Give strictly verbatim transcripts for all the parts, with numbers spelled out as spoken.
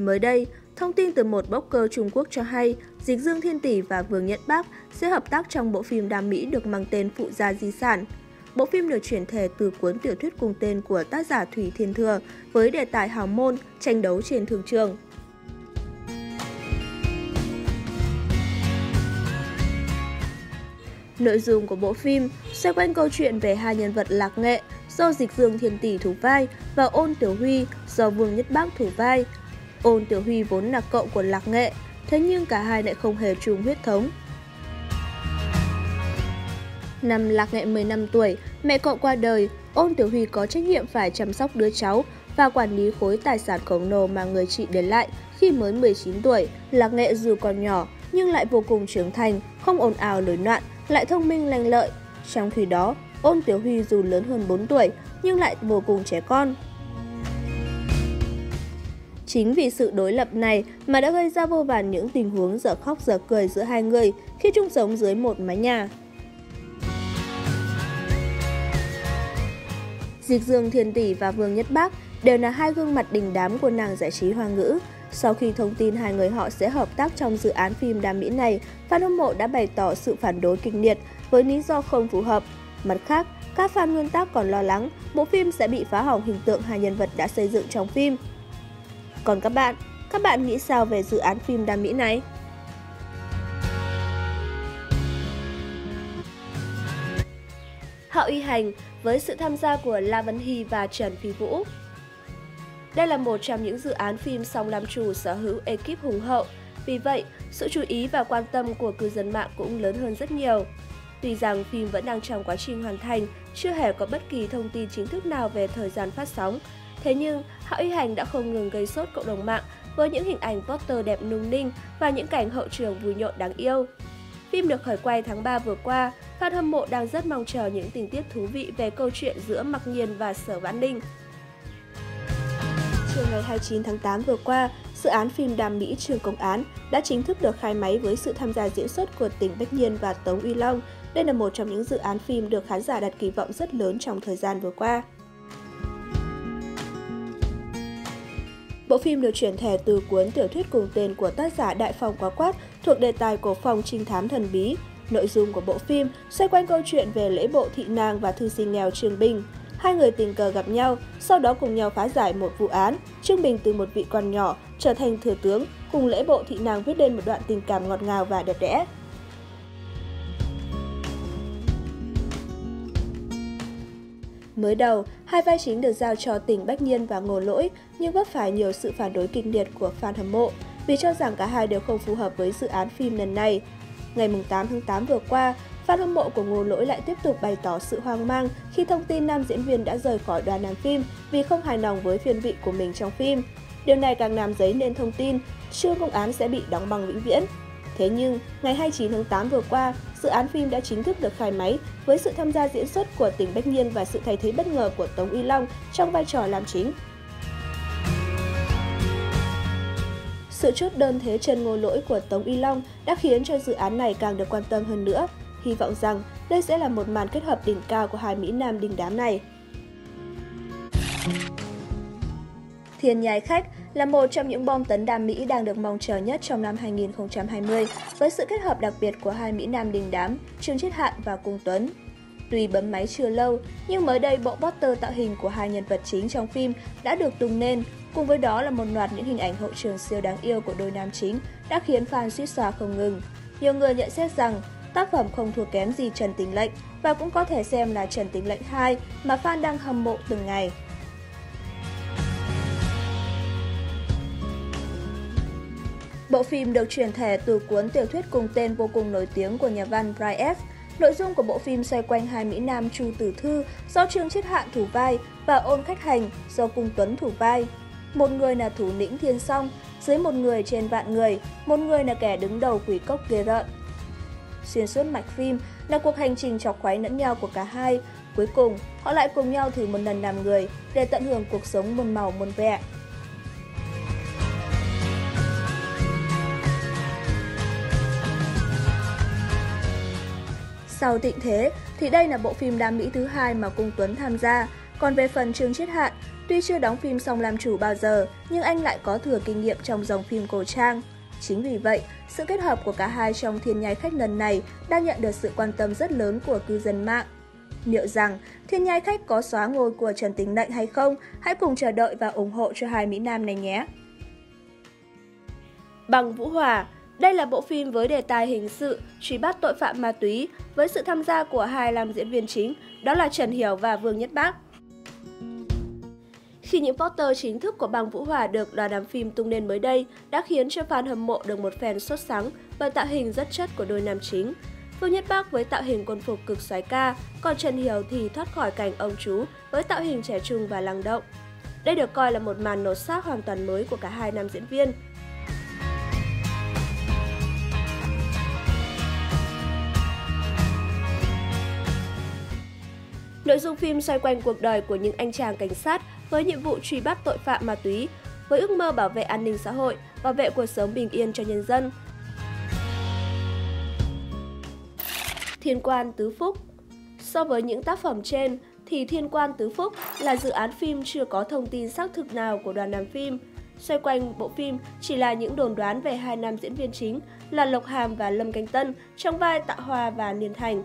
Mới đây, thông tin từ một blogger Trung Quốc cho hay Dịch Dương Thiên Tỷ và Vương Nhất Bác sẽ hợp tác trong bộ phim đam mỹ được mang tên Phụ Gia Di Sản. Bộ phim được chuyển thể từ cuốn tiểu thuyết cùng tên của tác giả Thủy Thiên Thừa với đề tài hào môn, tranh đấu trên thương trường. Nội dung của bộ phim xoay quanh câu chuyện về hai nhân vật lạc nghệ do Dịch Dương Thiên Tỷ thủ vai và Ôn Tiểu Huy do Vương Nhất Bác thủ vai. Ôn Tiểu Huy vốn là cậu của lạc nghệ, thế nhưng cả hai lại không hề chung huyết thống. Năm lạc nghệ mười lăm tuổi, mẹ cậu qua đời, Ôn Tiểu Huy có trách nhiệm phải chăm sóc đứa cháu và quản lý khối tài sản khổng lồ mà người chị để lại khi mới mười chín tuổi. Lạc nghệ dù còn nhỏ nhưng lại vô cùng trưởng thành, không ồn ào nổi loạn, lại thông minh lanh lợi. Trong khi đó, Ôn Tiểu Huy dù lớn hơn bốn tuổi nhưng lại vô cùng trẻ con. Chính vì sự đối lập này mà đã gây ra vô vàn những tình huống dở khóc dở cười giữa hai người khi chung sống dưới một mái nhà. Dịch Dương Thiên Tỷ và Vương Nhất Bác đều là hai gương mặt đình đám của làng giải trí Hoa ngữ. Sau khi thông tin hai người họ sẽ hợp tác trong dự án phim đam mỹ này, fan hâm mộ đã bày tỏ sự phản đối kịch liệt với lý do không phù hợp. Mặt khác, các fan nguyên tác còn lo lắng bộ phim sẽ bị phá hỏng hình tượng hai nhân vật đã xây dựng trong phim. Còn các bạn, các bạn nghĩ sao về dự án phim đam mỹ này? Hạo Y Hành với sự tham gia của La Vân Hy và Trần Phi Vũ. Đây là một trong những dự án phim song làm chủ sở hữu ekip hùng hậu, vì vậy sự chú ý và quan tâm của cư dân mạng cũng lớn hơn rất nhiều. Tuy rằng phim vẫn đang trong quá trình hoàn thành, chưa hề có bất kỳ thông tin chính thức nào về thời gian phát sóng, thế nhưng Hạo Y Hành đã không ngừng gây sốt cộng đồng mạng với những hình ảnh poster đẹp nung ninh và những cảnh hậu trường vui nhộn đáng yêu. Phim được khởi quay tháng ba vừa qua, fan hâm mộ đang rất mong chờ những tình tiết thú vị về câu chuyện giữa Mặc Nhiên và Sở Vãn Ninh. Chiều ngày hai mươi chín tháng tám vừa qua, dự án phim đam mỹ Trường Công Án đã chính thức được khai máy với sự tham gia diễn xuất của Tỉnh Bách Nhiên và Tống Uy Long. Đây là một trong những dự án phim được khán giả đặt kỳ vọng rất lớn trong thời gian vừa qua. Bộ phim được chuyển thể từ cuốn tiểu thuyết cùng tên của tác giả Đại Phong Quá Quát thuộc đề tài cổ phong trinh thám thần bí. Nội dung của bộ phim xoay quanh câu chuyện về lễ bộ thị nàng và thư sinh nghèo Trương Bình. Hai người tình cờ gặp nhau, sau đó cùng nhau phá giải một vụ án. Trương Bình từ một vị quan nhỏ trở thành thừa tướng, cùng lễ bộ thị nàng viết lên một đoạn tình cảm ngọt ngào và đẹp đẽ. Mới đầu, hai vai chính được giao cho Tỉnh Bách Nhiên và Ngô Lỗi nhưng vấp phải nhiều sự phản đối kịch liệt của fan hâm mộ vì cho rằng cả hai đều không phù hợp với dự án phim lần này. Ngày tám tháng tám vừa qua, fan hâm mộ của Ngô Lỗi lại tiếp tục bày tỏ sự hoang mang khi thông tin nam diễn viên đã rời khỏi đoàn làm phim vì không hài lòng với phiên vị của mình trong phim. Điều này càng làm dấy lên thông tin Trường Công Án sẽ bị đóng băng vĩnh viễn. Thế nhưng, ngày hai mươi chín tháng tám vừa qua, dự án phim đã chính thức được khai máy với sự tham gia diễn xuất của Tỉnh Bách Nhiên và sự thay thế bất ngờ của Tống Uy Long trong vai trò làm chính. Sự chốt đơn thế chân Ngô Lỗi của Tống Uy Long đã khiến cho dự án này càng được quan tâm hơn nữa. Hy vọng rằng đây sẽ là một màn kết hợp đỉnh cao của hai mỹ nam đình đám này. Thiên Nhai Khách là một trong những bom tấn đam mỹ đang được mong chờ nhất trong năm hai nghìn không trăm hai mươi với sự kết hợp đặc biệt của hai mỹ nam đình đám Trương Chiết Hạn và Cung Tuấn. Tuy bấm máy chưa lâu, nhưng mới đây bộ poster tạo hình của hai nhân vật chính trong phim đã được tung lên, cùng với đó là một loạt những hình ảnh hậu trường siêu đáng yêu của đôi nam chính đã khiến fan suýt xoa không ngừng. Nhiều người nhận xét rằng tác phẩm không thua kém gì Trần Tình Lệnh và cũng có thể xem là Trần Tình Lệnh hai mà fan đang hâm mộ từng ngày. Bộ phim được chuyển thể từ cuốn tiểu thuyết cùng tên vô cùng nổi tiếng của nhà văn Brian F. Nội dung của bộ phim xoay quanh hai mỹ nam Chu Tử Thư do Trương Chiết Hạn thủ vai và Ôn Khách Hành do Cung Tuấn thủ vai. Một người là thủ lĩnh thiên song, dưới một người trên vạn người, một người là kẻ đứng đầu quỷ cốc ghê rợn. Xuyên suốt mạch phim là cuộc hành trình chọc khoáy lẫn nhau của cả hai. Cuối cùng, họ lại cùng nhau thử một lần làm người để tận hưởng cuộc sống muôn màu muôn vẻ. Sau Tịnh Thế thì đây là bộ phim đam mỹ thứ hai mà Cung Tuấn tham gia. Còn về phần Trương Chiết Hạn, tuy chưa đóng phim Song Lam Chủ bao giờ, nhưng anh lại có thừa kinh nghiệm trong dòng phim cổ trang. Chính vì vậy, sự kết hợp của cả hai trong Thiên Nhai Khách lần này đang nhận được sự quan tâm rất lớn của cư dân mạng. Liệu rằng Thiên Nhai Khách có xóa ngôi của Trần Tính Lệnh hay không? Hãy cùng chờ đợi và ủng hộ cho hai mỹ nam này nhé! Bằng Vũ Hòa. Đây là bộ phim với đề tài hình sự, truy bắt tội phạm ma túy, với sự tham gia của hai nam diễn viên chính, đó là Trần Hiểu và Vương Nhất Bác. Khi những poster chính thức của Bằng Vũ Hòa được đoàn làm phim tung lên mới đây đã khiến cho fan hâm mộ được một phen sốt sắng bởi tạo hình rất chất của đôi nam chính. Vương Nhất Bác với tạo hình quân phục cực soái ca, còn Trần Hiểu thì thoát khỏi cảnh ông chú với tạo hình trẻ trung và năng động. Đây được coi là một màn lột xác hoàn toàn mới của cả hai nam diễn viên. Nội dung phim xoay quanh cuộc đời của những anh chàng cảnh sát với nhiệm vụ truy bắt tội phạm ma túy, với ước mơ bảo vệ an ninh xã hội, bảo vệ cuộc sống bình yên cho nhân dân. Thiên Quan Tứ Phúc. So với những tác phẩm trên, thì Thiên Quan Tứ Phúc là dự án phim chưa có thông tin xác thực nào của đoàn làm phim. Xoay quanh bộ phim chỉ là những đồn đoán về hai nam diễn viên chính là Lộc Hàm và Lâm Canh Tân trong vai Tạ Hoa và Niên Thành.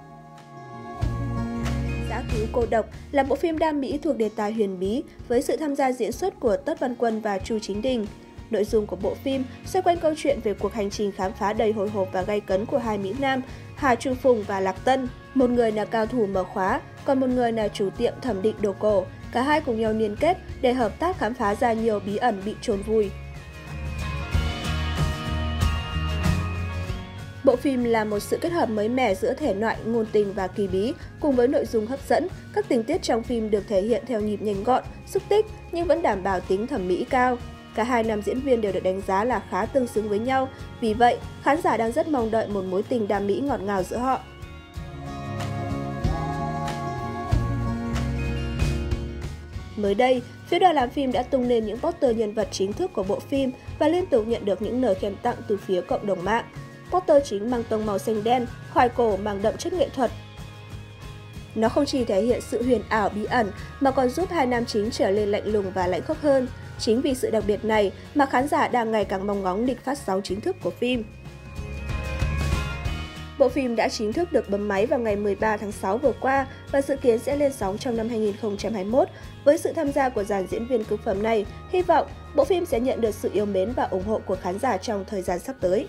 Dã Cứu Cô Độc là bộ phim đam mỹ thuộc đề tài huyền bí với sự tham gia diễn xuất của Tất Văn Quân và Chu Chính Đình. Nội dung của bộ phim xoay quanh câu chuyện về cuộc hành trình khám phá đầy hồi hộp và gay cấn của hai mỹ nam Hà Trung Phùng và Lạc Tân. Một người là cao thủ mở khóa, còn một người là chủ tiệm thẩm định đồ cổ. Cả hai cùng nhau liên kết để hợp tác khám phá ra nhiều bí ẩn bị chôn vùi. Bộ phim là một sự kết hợp mới mẻ giữa thể loại ngôn tình và kỳ bí, cùng với nội dung hấp dẫn. Các tình tiết trong phim được thể hiện theo nhịp nhanh gọn, xúc tích nhưng vẫn đảm bảo tính thẩm mỹ cao. Cả hai nam diễn viên đều được đánh giá là khá tương xứng với nhau, vì vậy khán giả đang rất mong đợi một mối tình đam mỹ ngọt ngào giữa họ. Mới đây, phía đoàn làm phim đã tung lên những poster nhân vật chính thức của bộ phim và liên tục nhận được những lời khen tặng từ phía cộng đồng mạng. Poster chính mang tông màu xanh đen, khoai cổ mang đậm chất nghệ thuật. Nó không chỉ thể hiện sự huyền ảo bí ẩn mà còn giúp hai nam chính trở nên lạnh lùng và lãnh khốc hơn. Chính vì sự đặc biệt này mà khán giả đang ngày càng mong ngóng lịch phát sóng chính thức của phim. Bộ phim đã chính thức được bấm máy vào ngày mười ba tháng sáu vừa qua và dự kiến sẽ lên sóng trong năm hai nghìn không trăm hai mươi mốt. Với sự tham gia của dàn diễn viên cực phẩm này, hy vọng bộ phim sẽ nhận được sự yêu mến và ủng hộ của khán giả trong thời gian sắp tới.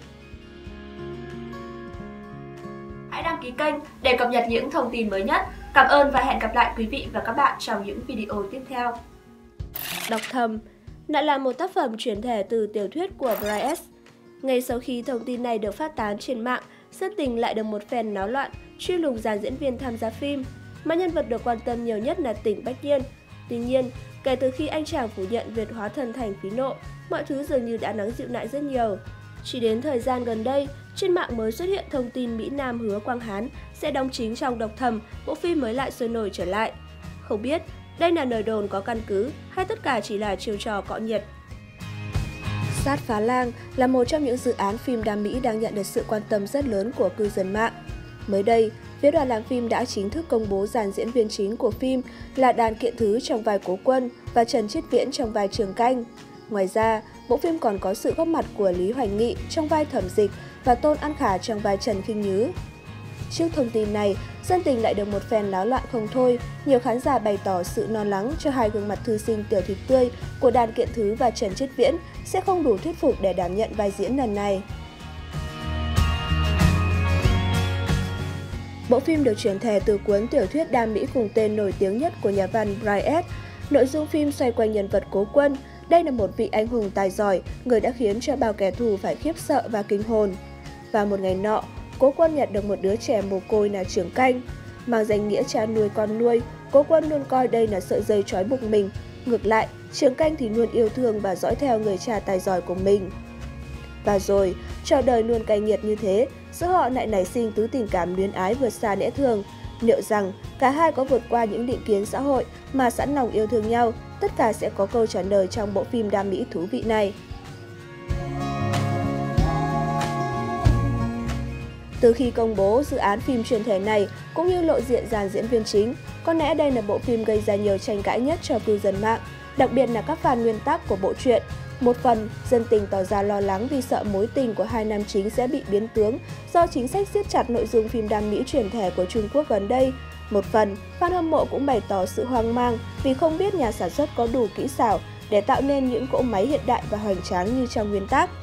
Hãy đăng ký kênh để cập nhật những thông tin mới nhất. Cảm ơn và hẹn gặp lại quý vị và các bạn trong những video tiếp theo. Độc Thầm lại là một tác phẩm chuyển thể từ tiểu thuyết của Bryce. Ngay sau khi thông tin này được phát tán trên mạng, Sơn Tình lại được một phen náo loạn truy lùng dàn diễn viên tham gia phim, mà nhân vật được quan tâm nhiều nhất là Tỉnh Bách Nhiên. Tuy nhiên, kể từ khi anh chàng phủ nhận việc hóa thân thành Phí Nộ, mọi thứ dường như đã nắng dịu lại rất nhiều. Chỉ đến thời gian gần đây, trên mạng mới xuất hiện thông tin Mỹ Nam Hứa Quang Hán sẽ đóng chính trong Độc Thầm, bộ phim mới lại sôi nổi trở lại. Không biết đây là lời đồn có căn cứ hay tất cả chỉ là chiêu trò cọ nhiệt. Sát Phá Lang là một trong những dự án phim đam mỹ đang nhận được sự quan tâm rất lớn của cư dân mạng. Mới đây, phía đoàn làm phim đã chính thức công bố dàn diễn viên chính của phim là Đàn Kiện Thứ trong vai Cố Quân và Trần Chiết Viễn trong vai Trường Canh. Ngoài ra, bộ phim còn có sự góp mặt của Lý Hoành Nghị trong vai Thẩm Dịch và Tôn An Khả trong vai Trần Khinh Nhứ. Trước thông tin này, dân tình lại được một phen náo loạn không thôi. Nhiều khán giả bày tỏ sự lo lắng cho hai gương mặt thư sinh tiểu thịt tươi của Đàn Kiện Thứ và Trần Chiết Viễn sẽ không đủ thuyết phục để đảm nhận vai diễn lần này. Bộ phim được chuyển thể từ cuốn tiểu thuyết đam mỹ cùng tên nổi tiếng nhất của nhà văn Bryce. Nội dung phim xoay quanh nhân vật Cố Quân. Đây là một vị anh hùng tài giỏi, người đã khiến cho bao kẻ thù phải khiếp sợ và kinh hồn. Và một ngày nọ, Cố Quân nhận được một đứa trẻ mồ côi là Trường Canh. Mang danh nghĩa cha nuôi con nuôi, Cố Quân luôn coi đây là sợi dây trói buộc mình. Ngược lại, Trường Canh thì luôn yêu thương và dõi theo người cha tài giỏi của mình. Và rồi, trò đời luôn cay nghiệt như thế, giữa họ lại nảy sinh tứ tình cảm luyến ái vượt xa lẽ thường. Liệu rằng cả hai có vượt qua những định kiến xã hội mà sẵn lòng yêu thương nhau? Tất cả sẽ có câu trả lời trong bộ phim đam mỹ thú vị này. Từ khi công bố dự án phim truyền thể này cũng như lộ diện dàn diễn viên chính, có lẽ đây là bộ phim gây ra nhiều tranh cãi nhất cho cư dân mạng, đặc biệt là các fan nguyên tác của bộ truyện. Một phần, dân tình tỏ ra lo lắng vì sợ mối tình của hai nam chính sẽ bị biến tướng do chính sách siết chặt nội dung phim đam mỹ truyền thể của Trung Quốc gần đây. Một phần, fan hâm mộ cũng bày tỏ sự hoang mang vì không biết nhà sản xuất có đủ kỹ xảo để tạo nên những cỗ máy hiện đại và hoành tráng như trong nguyên tác.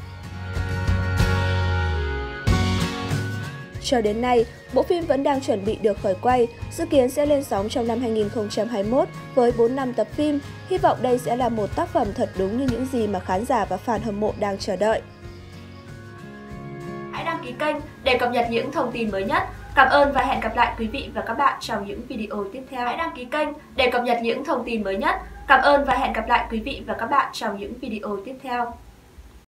Cho đến nay, bộ phim vẫn đang chuẩn bị được khởi quay, dự kiến sẽ lên sóng trong năm hai nghìn không trăm hai mươi mốt với bốn năm tập phim. Hy vọng đây sẽ là một tác phẩm thật đúng như những gì mà khán giả và fan hâm mộ đang chờ đợi. Hãy đăng ký kênh để cập nhật những thông tin mới nhất. Cảm ơn và hẹn gặp lại quý vị và các bạn trong những video tiếp theo. Hãy đăng ký kênh để cập nhật những thông tin mới nhất. Cảm ơn và hẹn gặp lại quý vị và các bạn trong những video tiếp theo.